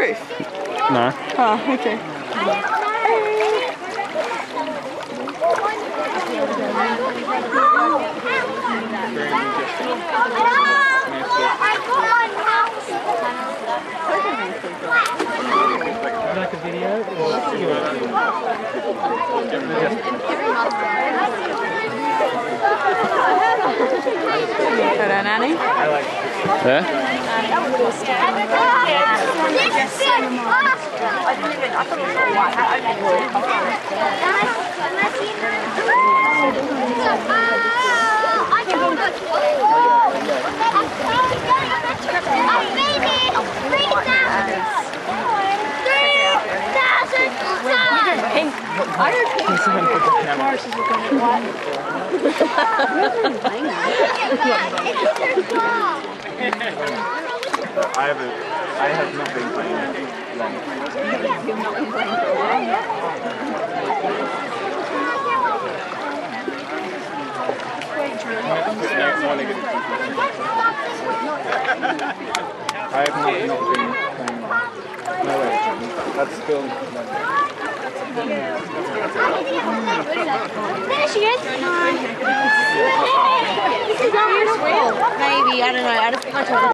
roof? No. Oh, okay. Like a video? Hello, Nanny. Yeah? I heard pink. Morris is looking at white. I have not been playing long. You've not been playing for a while. I have not been playing long. No way. That's still There she is. This is unreal. Maybe, I don't know. I just